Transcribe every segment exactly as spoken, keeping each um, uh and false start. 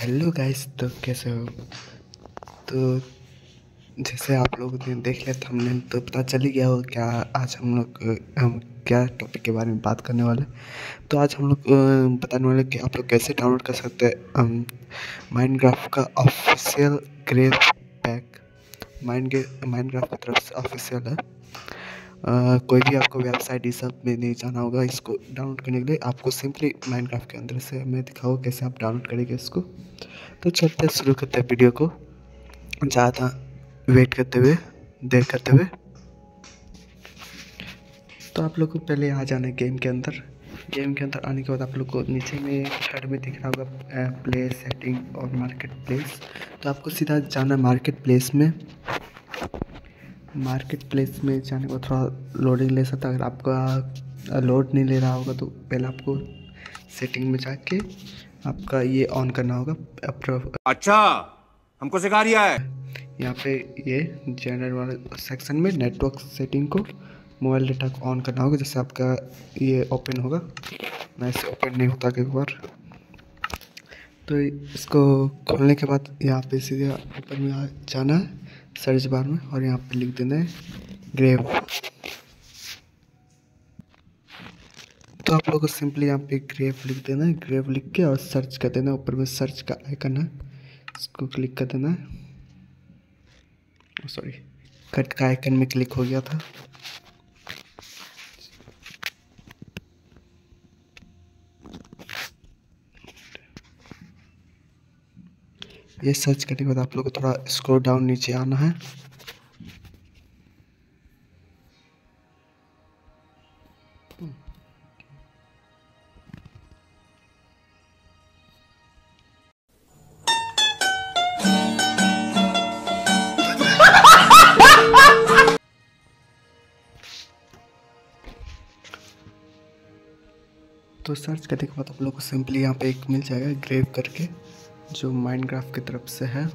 Hello guys, तो कैसे हो। तो जैसे आप लोग ने देख लिया थंबनेल, तो पता चल ही गया हो क्या आज हम लोग अ, हम क्या टॉपिक के बारे में बात करने वाले हैं। तो आज हम लोग अ, बताने वाले कि आप लोग कैसे डाउनलोड कर सकते हैं माइनक्राफ्ट का ऑफिशियल ग्रेव पैक। माइंड माइनक्राफ्ट की तरफ से ऑफिशियल है। अ, कोई भी आपको वेबसाइट ये सब में नहीं जाना होगा। इसको डाउनलोड करने के लिए आपको सिंपली माइनक्राफ्ट के अंदर से मैं दिखाऊँ कैसे आप डाउनलोड करेंगे इसको। तो चलते शुरू करते हैं वीडियो को, ज़्यादा वेट करते हुए देर करते हुए। तो आप लोग को पहले आ जाना है गेम के अंदर। गेम के अंदर आने के बाद आप लोग को नीचे में थर्ड में दिख रहा होगा प्ले सेटिंग और मार्केट प्लेस। तो आपको सीधा जाना है मार्केट प्लेस में। मार्केट प्लेस में जाने के बाद थोड़ा लोडिंग ले सकता है। अगर आपका लोड नहीं ले रहा होगा तो पहले आपको सेटिंग में जाके आपका ये ऑन करना होगा। अच्छा, हमको सिखा रिया है। यहाँ पे ये जनरल वाले सेक्शन में नेटवर्क सेटिंग को मोबाइल डेटा को ऑन करना होगा। जैसे आपका ये ओपन होगा, मैं इसे ओपन नहीं होता कई बार। तो इसको खोलने के बाद यहाँ पे सीधे ऊपर में आ जाना है सर्च बार में, और यहाँ पे लिख देना है ग्रेव। तो आप लोगों को सिंपली यहाँ पे ग्रेव लिख देना है। ग्रेव लिख के और सर्च कर देना है। ऊपर में सर्च का आइकन है, इसको क्लिक कर देना है। सॉरी, कट का आइकन में क्लिक हो गया था। ये सर्च करने के बाद आप लोगों को थोड़ा स्क्रॉल डाउन नीचे आना है। तो सर्च करने के बाद आप लोग को सिंपली यहाँ पे एक मिल जाएगा ग्रेव करके, जो माइनक्राफ्ट की तरफ से है।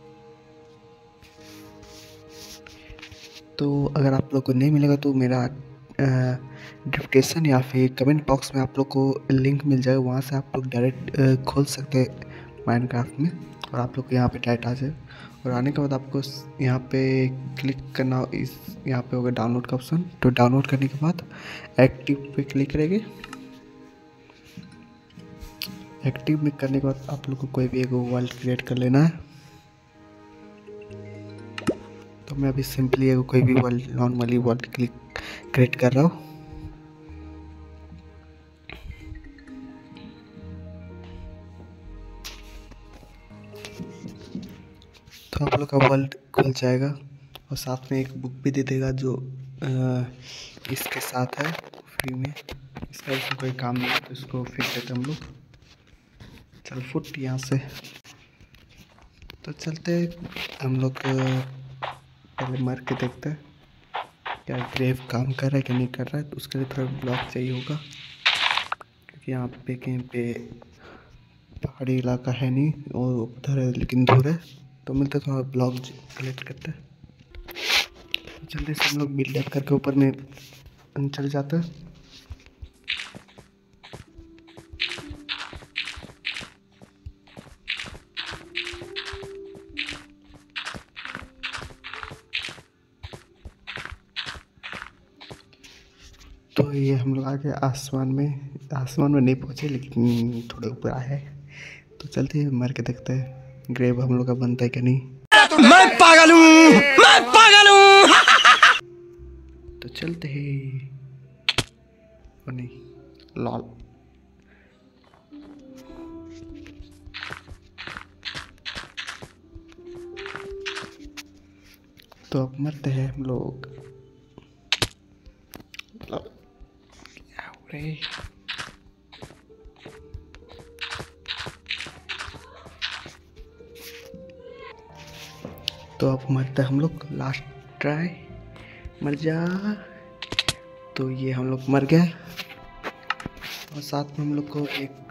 तो अगर आप लोग को नहीं मिलेगा तो मेरा डिस्क्रिप्शन या फिर कमेंट बॉक्स में आप लोग को लिंक मिल जाएगा। वहाँ से आप लोग डायरेक्ट खोल सकते हैं माइनक्राफ्ट में, और आप लोग को यहाँ पे डायरेक्ट आ जाए। और आने के बाद आपको यहाँ पे क्लिक करना, इस यहाँ पे होगा डाउनलोड का ऑप्शन। तो डाउनलोड करने के बाद एक्टिव पे क्लिक करेंगे। एक्टिव में करने के बाद आप लोग को कोई भी एक वर्ल्ड क्रिएट कर लेना है। तो मैं अभी सिंपली एक कोई भी world normally world click create कर रहा हूँ। तो आप लोग का वर्ल्ड खुल जाएगा, और साथ में एक बुक भी दे देगा जो आ, इसके साथ है फ्री में। इसका इसमें कोई काम नहीं है, तो इसको फेंक देते हम लोग। चल फुट यहाँ से। तो चलते हम लोग पहले मार के देखते हैं क्या ग्रेव काम कर रहा है कि नहीं कर रहा है। तो उसके लिए थोड़ा ब्लॉक चाहिए होगा, क्योंकि यहाँ पे कहीं पे पहाड़ी इलाका है नहीं और उधर है लेकिन दूर है। तो मिलते थोड़ा ब्लॉक कलेक्ट करते हैं। जल्दी से हम लोग बिल्डअप करके ऊपर में चल जाते हैं। तो ये हम लोग आगे आसमान में आसमान में नहीं पहुँचे, लेकिन थोड़े ऊपर आए हैं। तो चलते हैं मार के देखते हैं ग्रेव हम लोग का बनता है कि नहीं। मैं पागल हूँ, मैं पागल हूँ। तो चलते हैं। और नहीं, लॉल। तो अब मरते हैं हम लोग। रे तो अब मरते हैं हम लोग। लास्ट ट्राई, मर जा। तो ये हम लोग मर गए, और साथ में हम लोग को एक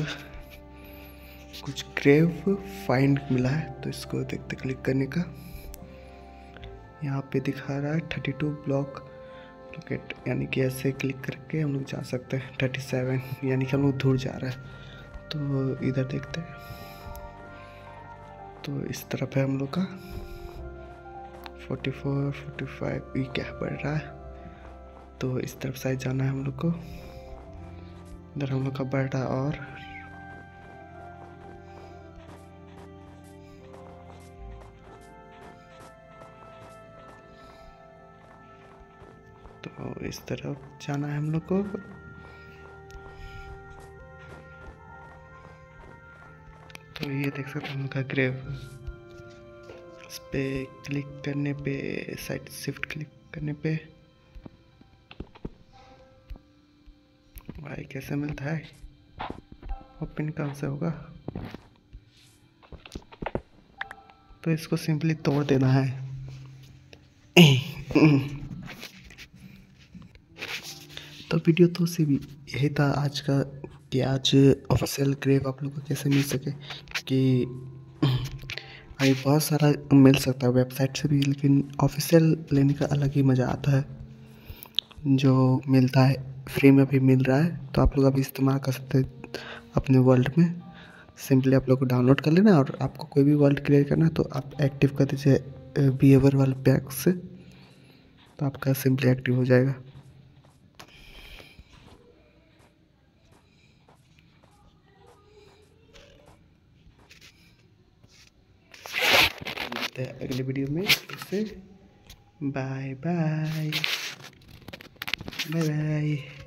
कुछ ग्रेव फाइंड मिला है। तो इसको देखते क्लिक करने का, यहाँ पे दिखा रहा है थर्टी टू ब्लॉक लोकेट, यानी कि ऐसे क्लिक करके हम लोग जा सकते हैं। थर्टी सेवन यानी कि हम लोग दूर जा रहा है। तो इधर देखते हैं। तो इस तरफ है हम लोग का फोर्टी फोर फोर्टी फाइव, ये क्या बढ़ रहा है, तो इस तरफ साइड जाना है हम लोग को। इधर हम लोग का बढ़ रहा है और तो इस तरफ जाना है हम लोग को। तो ये देख सकते हैं हम लोग का ग्रेव, इस पे क्लिक करने पे, साइड शिफ्ट क्लिक करने पे भाई कैसे मिलता है, ओपन कहाँ से होगा, तो इसको सिंपली तोड़ देना है। तो वीडियो तो सिर्फ यही था आज का कि आज ऑफिशियल ग्रेव आप लोग को कैसे मिल सके, कि भाई बहुत सारा मिल सकता है वेबसाइट से भी, लेकिन ऑफिशियल लेने का अलग ही मज़ा आता है। जो मिलता है फ्री में भी मिल रहा है, तो आप लोग अभी इस्तेमाल कर सकते हैं अपने वर्ल्ड में। सिंपली आप लोग को डाउनलोड कर लेना, और आपको कोई भी वर्ल्ड क्रिएट करना है तो आप एक्टिव कर दीजिए बिहेवियर वाले पैक से, तो आपका सिंपली एक्टिव हो जाएगा। मिलते हैं अगले वीडियो में, इससे बाय बाय बाय बाय।